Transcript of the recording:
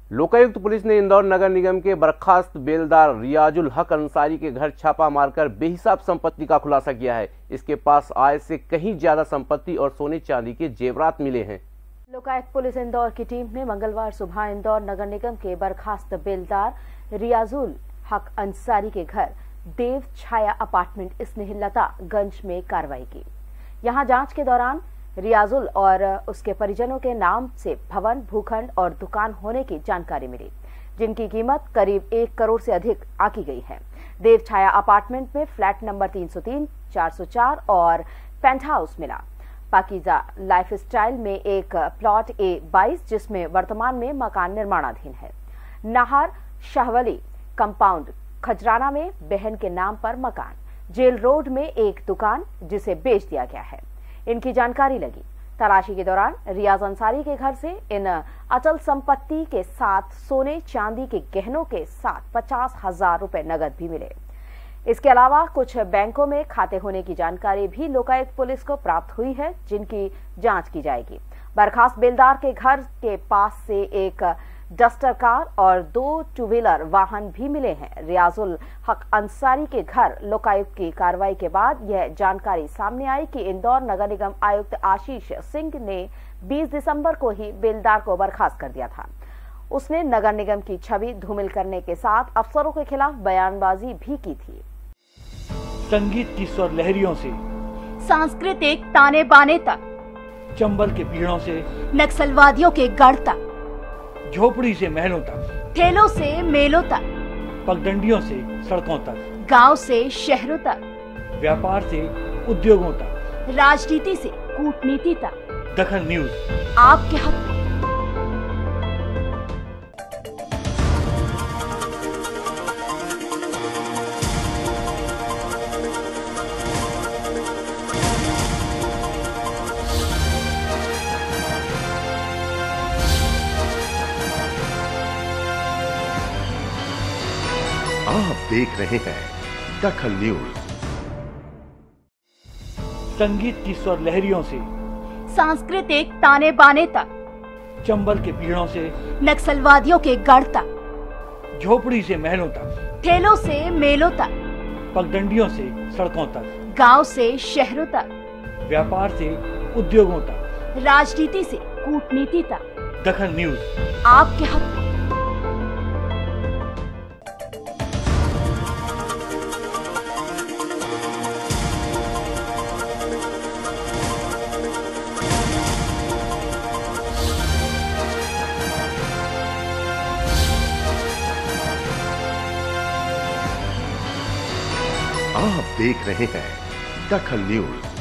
Lokayukta police ने इंदौर नगर निगम के बर्खास्त बेलदार रियाजुल हक अंसारी के घर छापा मारकर बेहिसाब संपत्ति का खुलासा किया है। इसके पास आय से कहीं ज्यादा संपत्ति और सोने चांदी के जेवरात मिले हैं। लोकायुक्त पुलिस इंदौर की टीम ने मंगलवार सुबह इंदौर नगर निगम के बर्खास्त बेलदार रियाजुल हक अंसारी के घर देव छाया अपार्टमेंट स्नेहलता गंज में कार्रवाई की। यहां जांच के दौरान रियाजुल और उसके परिजनों के नाम से भवन, भूखंड और दुकान होने की जानकारी मिली, जिनकी कीमत करीब 1 करोड़ से अधिक आंकी गई है। देव छाया अपार्टमेंट में फ्लैट नंबर 303, 404 और पेंट हाउस मिला। पाकीजा लाइफस्टाइल में एक प्लॉट A22 जिसमें वर्तमान में मकान निर्माणाधीन है। नाहर शाहवली कंपाउंड खजराना में बहन के नाम पर मकान। जेल रोड में एक दुकान जिसे बेच दिया गया है। इनकी जानकारी लगी। तलाशी के दौरान रियाज अंसारी के घर से इन अचल संपत्ति के साथ सोने चांदी के गहनों के साथ 50,000 रुपए नगद भी मिले। इसके अलावा कुछ बैंकों में खाते होने की जानकारी भी लोकायुक्त पुलिस को प्राप्त हुई है, जिनकी जांच की जाएगी। बर्खास्त बेलदार के घर के पास से एक डस्टर कार और 2 टू व्हीलर वाहन भी मिले हैं। रियाजुल हक अंसारी के घर लोकायुक्त की कार्रवाई के बाद यह जानकारी सामने आई कि इंदौर नगर निगम आयुक्त आशीष सिंह ने 20 दिसंबर को ही बेलदार को बर्खास्त कर दिया था। उसने नगर निगम की छवि धूमिल करने के साथ अफसरों के खिलाफ बयानबाजी भी की थी। संगीत की स्वर लहरियों से सांस्कृतिक ताने बाने तक, चंबल के पीड़ों से नक्सलवादियों के गढ़ तक, झोपड़ी से महलों तक, ठेलों से मेलों तक, पगडंडियों से सड़कों तक, गांव से शहरों तक, व्यापार से उद्योगों तक, राजनीति से कूटनीति तक, दखल न्यूज आपके हक में। आप देख रहे हैं दखल न्यूज। संगीत की स्वर लहरियों से सांस्कृतिक ताने बाने तक, चंबल के पीड़ों से नक्सलवादियों के गढ़ तक, झोपड़ी से महलों तक, ठेलों से मेलों तक, पगडंडियों से सड़कों तक, गांव से शहरों तक, व्यापार से उद्योगों तक, राजनीति से कूटनीति तक, दखल न्यूज आपके हक में। आप देख रहे हैं दखल न्यूज।